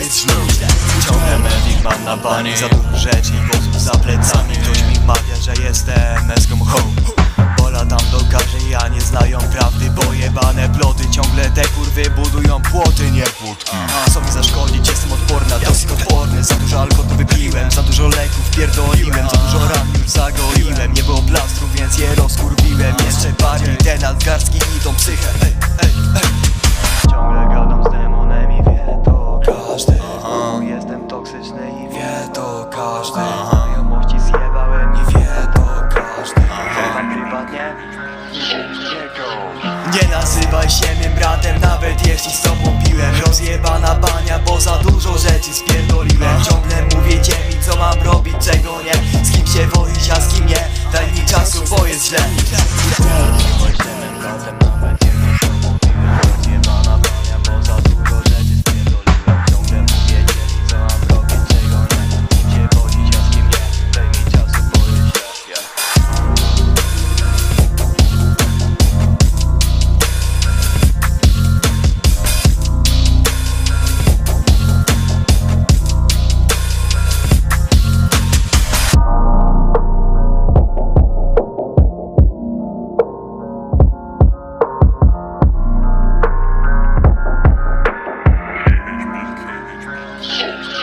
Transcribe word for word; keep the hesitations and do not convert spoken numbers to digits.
jest źle. Ciągle mewik mam na bani, za dużo rzeczy i głosów za plecami. Ktoś mi wmawia, że jestem męską ho. Pola tam dokaże, ja nie znają prawdy. Pojebane ploty, ciągle te kurwy budują płoty, nie płótki. A co mi zaszkodzić, jestem odporna, dosyć odporny. Za dużo alkoholu wypiłem, za dużo leków pierdoliłem. Za dużo ran już zagoiłem, nie było plastrów, więc je rozkurwiłem. Jeszcze bardziej te nadgarstki idą psychę. Ej, ej, ej. Ciągle gadam z demonem i wie to każdy. Jestem toksyczny i wie to każdy. Znajomości zjebałem i wie to każdy. Chyba prywatnie nie nazywaj się mnie bratem, nawet jeśli z tobą piłem. Rozjebana bania, bo za dużo rzeczy spierdoliłem. Ciągle mówicie mi co mam robić, czego nie.